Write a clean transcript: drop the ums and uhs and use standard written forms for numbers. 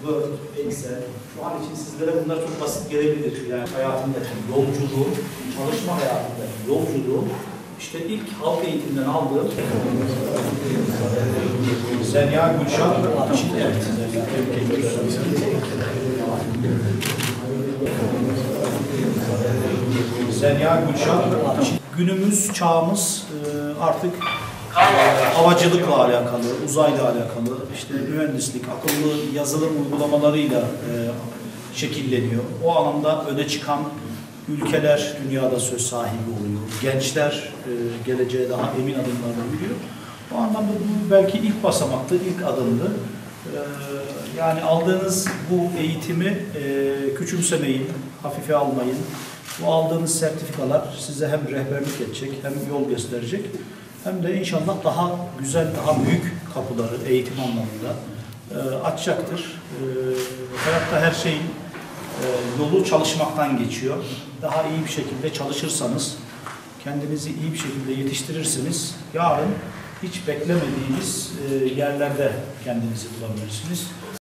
Word, Excel. Şu an için sizlere bunlar çok basit gelebilir. Yani hayatımdaki yolculuğu, çalışma hayatındaki yolculuğu, işte ilk halk eğitiminden aldığım Zenya Gülşah için evet. Zenya Gülşah günümüz, çağımız artık havacılıkla alakalı, uzayla alakalı, işte mühendislik, akıllı yazılım uygulamalarıyla şekilleniyor. O alanda öne çıkan ülkeler dünyada söz sahibi oluyor. Gençler geleceğe daha emin adımlarla yürüyor. O anlamda bu belki ilk basamaktı, ilk adımdı. Yani aldığınız bu eğitimi küçümsemeyin, hafife almayın. Bu aldığınız sertifikalar size hem rehberlik edecek, hem yol gösterecek, hem de inşallah daha güzel, daha büyük kapıları eğitim anlamında açacaktır. Hayatta her şeyin yolu çalışmaktan geçiyor. Daha iyi bir şekilde çalışırsanız, kendinizi iyi bir şekilde yetiştirirsiniz, yarın hiç beklemediğiniz yerlerde kendinizi bulabilirsiniz.